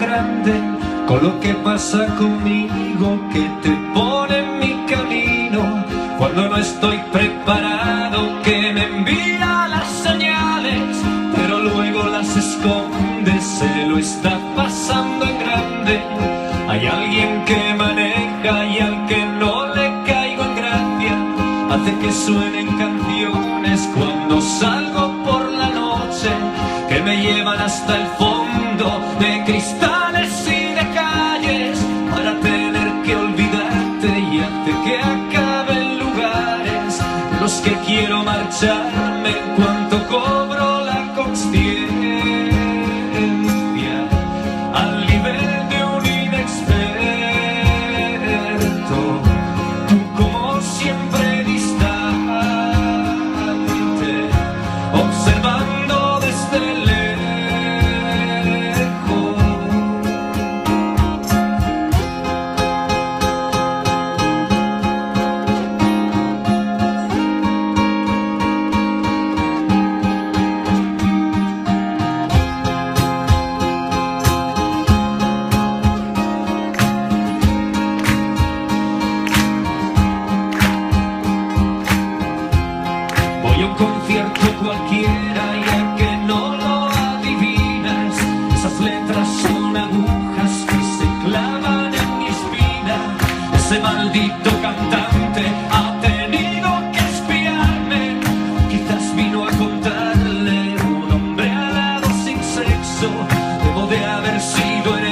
grande con lo que pasa conmigo, que te pone en mi camino cuando no estoy preparado, que me envía las señales pero luego las esconde, se lo está pasando en grande. Hay alguien que maneja y al que no le caigo en gracia, hace que suenen canciones cuando salgo por la noche, que me llevan hasta el fondo de cristales y de calles, para tener que olvidarte, y hace que acaben lugares de los que quiero marcharme en cuanto cobro la consciencia, al nivel de un inexperto, tú como siempre distante, observando desde lejos. Voy a un concierto cualquiera y a que no lo adivinas, esas letras son agujas que se clavan en mi espina. Ese maldito cantante ha tenido que espiarme, quizás vino a contarle un hombre alado sin sexo. Debo de haber sido